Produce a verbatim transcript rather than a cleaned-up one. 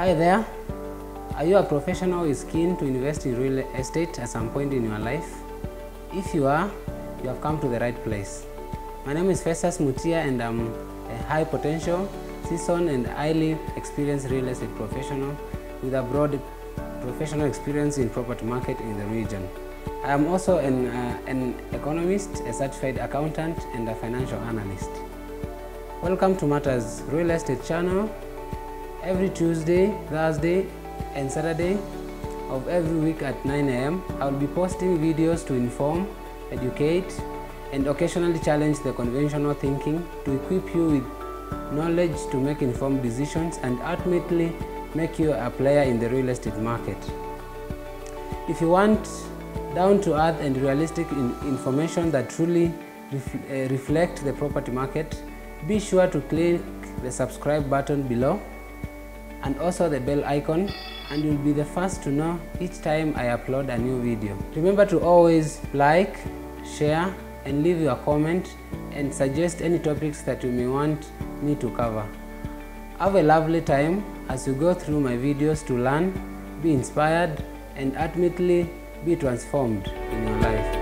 Hi there. Are you a professional who is keen to invest in real estate at some point in your life? If you are, you have come to the right place. My name is Festus Mutia and I'm a high potential, seasoned and highly experienced real estate professional with a broad professional experience in property market in the region. I am also an, uh, an economist, a certified accountant and a financial analyst. Welcome to Matters Real Estate channel. Every Tuesday, Thursday and Saturday of every week at nine A M I will be posting videos to inform, educate and occasionally challenge the conventional thinking to equip you with knowledge to make informed decisions and ultimately make you a player in the real estate market. If you want down-to-earth and realistic in information that truly ref uh, reflect the property market, be sure to click the subscribe button below and also the bell icon, and you'll be the first to know each time I upload a new video. Remember to always like, share and leave your comment and suggest any topics that you may want me to cover. Have a lovely time as you go through my videos to learn, be inspired and ultimately be transformed in your life.